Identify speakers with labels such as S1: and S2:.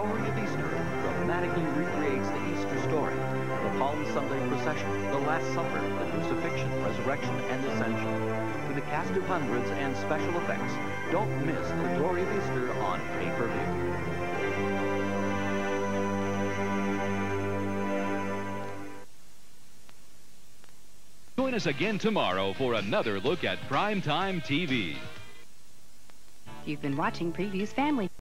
S1: Glory of Easter dramatically recreates the Easter story, the Palm Sunday procession, the Last Supper, the crucifixion, resurrection, and ascension. With a cast of hundreds and special effects, don't miss the Glory of Easter on pay-per-view.
S2: Join us again tomorrow for another look at Primetime TV.
S3: You've been watching Prevue's Family